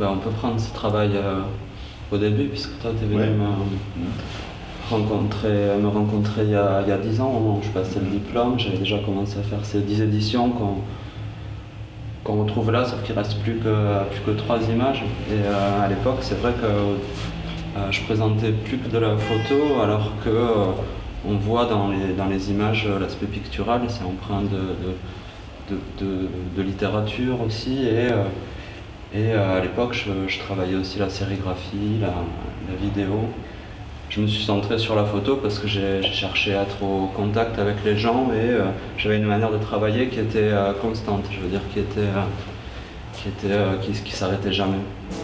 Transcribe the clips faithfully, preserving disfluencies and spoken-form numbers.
peut, on peut prendre ce travail euh, au début, puisque toi, tu es venu ouais. me, rencontrer, me rencontrer il y a, il y a dix ans, au moment où je passais le diplôme. J'avais déjà commencé à faire ces dix éditions qu'on qu'on retrouve là, sauf qu'il ne reste plus que, plus que trois images. Et euh, à l'époque, c'est vrai que euh, je présentais plus que de la photo, alors que euh, on voit dans les, dans les images l'aspect pictural, c'est empreint de, de, de, de, de littérature aussi. Et, euh, et euh, à l'époque, je, je travaillais aussi la sérigraphie, la, la vidéo. Je me suis centré sur la photo parce que j'ai cherché à être au contact avec les gens et euh, j'avais une manière de travailler qui était euh, constante, je veux dire, qui était, euh, qui, était, euh, qui, qui s'arrêtait jamais.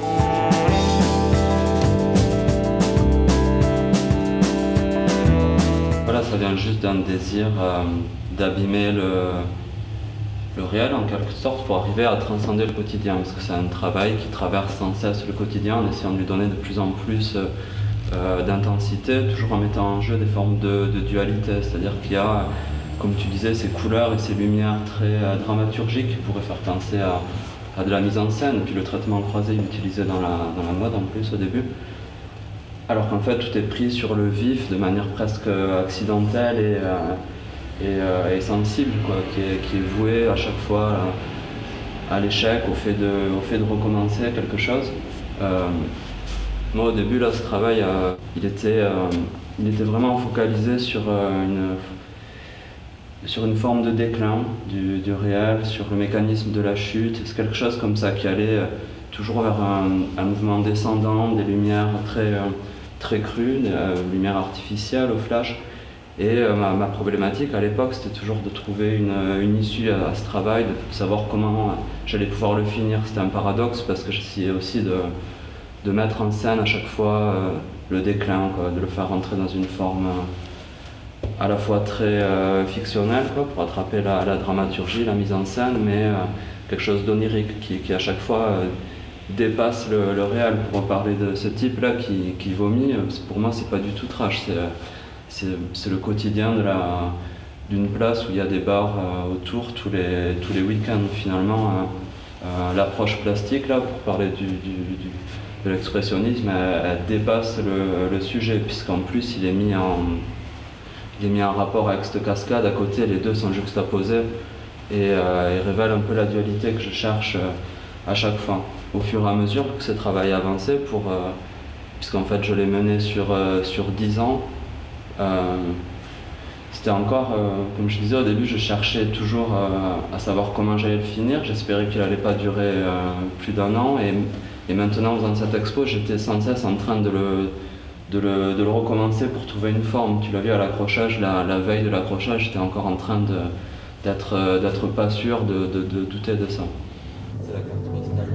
Voilà, ça vient juste d'un désir euh, d'abîmer le, le réel en quelque sorte pour arriver à transcender le quotidien, parce que c'est un travail qui traverse sans cesse le quotidien en essayant de lui donner de plus en plus euh, Euh, d'intensité, toujours en mettant en jeu des formes de, de dualité, c'est-à-dire qu'il y a, comme tu disais, ces couleurs et ces lumières très euh, dramaturgiques qui pourraient faire penser à, à de la mise en scène, et puis le traitement croisé utilisé dans la, dans la mode en plus au début, alors qu'en fait tout est pris sur le vif de manière presque accidentelle et, euh, et, euh, et sensible, quoi, qui, est, qui est voué à chaque fois à, à l'échec, au fait de, au fait de recommencer quelque chose. Euh, Moi, au début, là, ce travail, euh, il, était, euh, il était vraiment focalisé sur, euh, une, sur une forme de déclin du, du réel, sur le mécanisme de la chute. C'est quelque chose comme ça qui allait euh, toujours vers un, un mouvement descendant, des lumières très, euh, très crues, des euh, lumières artificielles au flash. Et euh, ma, ma problématique à l'époque, c'était toujours de trouver une, une issue à, à ce travail, de savoir comment j'allais pouvoir le finir. C'était un paradoxe parce que j'essayais aussi de de mettre en scène à chaque fois euh, le déclin, quoi, de le faire rentrer dans une forme euh, à la fois très euh, fictionnelle, quoi, pour attraper la, la dramaturgie, la mise en scène, mais euh, quelque chose d'onirique qui, qui à chaque fois euh, dépasse le, le réel. Pour parler de ce type-là qui, qui vomit, pour moi c'est pas du tout trash, c'est le quotidien de la, d'une place où il y a des bars euh, autour tous les, tous les week-ends finalement. Euh, euh, L'approche plastique, là, pour parler du, du, du de l'expressionnisme, elle, elle dépasse le, le sujet, puisqu'en plus il est, mis en, il est mis en rapport avec cette cascade à côté, les deux sont juxtaposés et euh, il révèle un peu la dualité que je cherche euh, à chaque fois. Au fur et à mesure que ce travail avançait, pour, euh, puisqu'en fait je l'ai mené sur, euh, sur dix ans, euh, c'était encore, euh, comme je disais au début, je cherchais toujours euh, à savoir comment j'allais le finir, j'espérais qu'il n'allait pas durer euh, plus d'un an. Et, Et maintenant, dans cette expo, j'étais sans cesse en train de le, de le, de le recommencer pour trouver une forme. Tu l'as vu à l'accrochage, la, la veille de l'accrochage, j'étais encore en train d'être d'être pas sûr, de, de, de douter de ça. C'est la carte postale.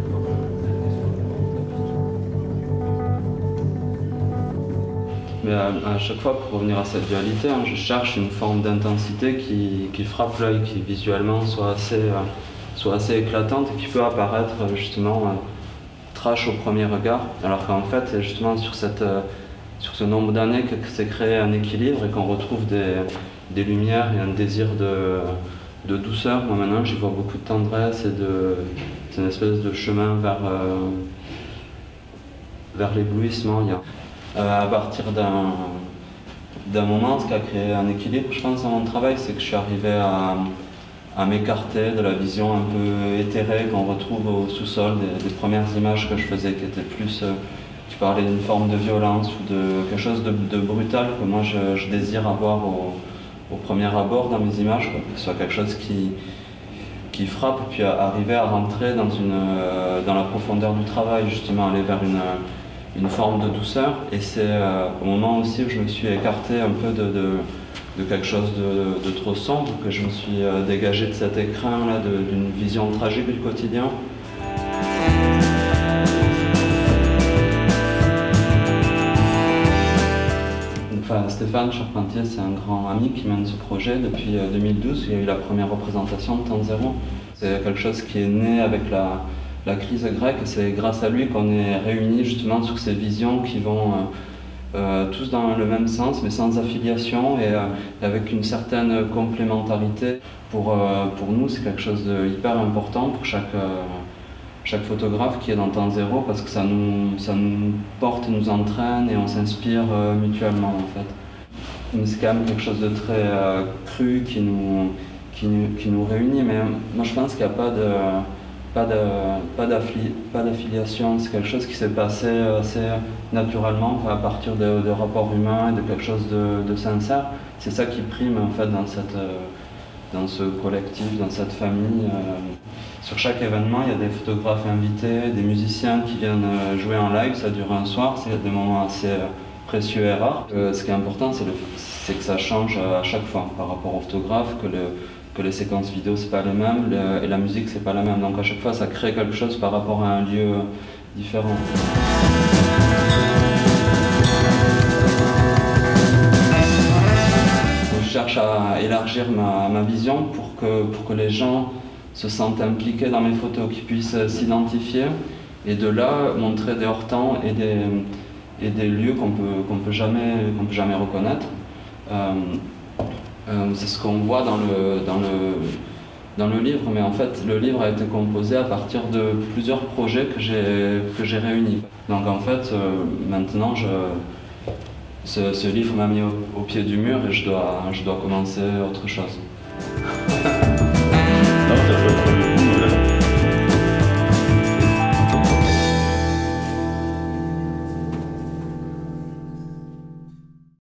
Mais à, à chaque fois, pour revenir à cette dualité, hein, je cherche une forme d'intensité qui, qui frappe l'œil, qui visuellement soit assez, euh, soit assez éclatante et qui peut apparaître justement euh, trash au premier regard, alors qu'en fait c'est justement sur, cette, euh, sur ce nombre d'années que s'est créé un équilibre et qu'on retrouve des, des lumières et un désir de, de douceur. Moi maintenant j'y vois beaucoup de tendresse et de, c'est une espèce de chemin vers, euh, vers l'éblouissement. Euh, à partir d'un d'un moment, ce qui a créé un équilibre, je pense, dans mon travail, c'est que je suis arrivé à à m'écarter de la vision un peu éthérée qu'on retrouve au sous-sol des, des premières images que je faisais, qui étaient plus, euh, tu parlais d'une forme de violence ou de quelque chose de, de brutal que moi je, je désire avoir au, au premier abord dans mes images, quoi, que ce soit quelque chose qui, qui frappe, puis à, arriver à rentrer dans, une, euh, dans la profondeur du travail, justement aller vers une, une forme de douceur. Et c'est euh, au moment aussi où je me suis écarté un peu de, de de quelque chose de, de trop sombre, que je me suis euh, dégagé de cet écrin-là, d'une vision tragique du quotidien. Enfin, Stéphane Charpentier, c'est un grand ami qui mène ce projet depuis euh, deux mille douze, il y a eu la première représentation de Temps Zéro. C'est quelque chose qui est né avec la, la crise grecque, et c'est grâce à lui qu'on est réunis justement sur ces visions qui vont euh, Euh, tous dans le même sens, mais sans affiliation et euh, avec une certaine complémentarité. Pour, euh, pour nous, c'est quelque chose de hyper important pour chaque, euh, chaque photographe qui est dans Temps Zéro parce que ça nous, ça nous porte, nous entraîne et on s'inspire euh, mutuellement en fait. Mais c'est quand même quelque chose de très euh, cru qui nous, qui, nous, qui nous réunit, mais moi je pense qu'il n'y a pas de, pas de, pas d'affili, pas d'affiliation, c'est quelque chose qui s'est passé assez naturellement, enfin, à partir de, de rapports humains et de quelque chose de, de sincère. C'est ça qui prime en fait dans cette, dans ce collectif, dans cette famille. Sur chaque événement, il y a des photographes invités, des musiciens qui viennent jouer en live, ça dure un soir, c'est des moments assez précieux et rares. Euh, ce qui est important, c'est, le, c'est que ça change à chaque fois par rapport au photographe, que, le, que les séquences vidéo c'est pas les mêmes le, et la musique c'est pas la même. Donc à chaque fois, ça crée quelque chose par rapport à un lieu différent. Je cherche à élargir ma, ma vision pour que, pour que les gens se sentent impliqués dans mes photos, qu'ils puissent s'identifier et de là montrer des hors-temps et des, et des lieux qu'on peut, qu'on peut jamais, qu'on peut jamais reconnaître. Euh, euh, c'est ce qu'on voit dans le, dans, le, dans le livre, mais en fait le livre a été composé à partir de plusieurs projets que j'ai, que j'ai réunis. Donc en fait euh, maintenant je, ce, ce livre m'a mis au, au pied du mur et je dois, je dois commencer autre chose.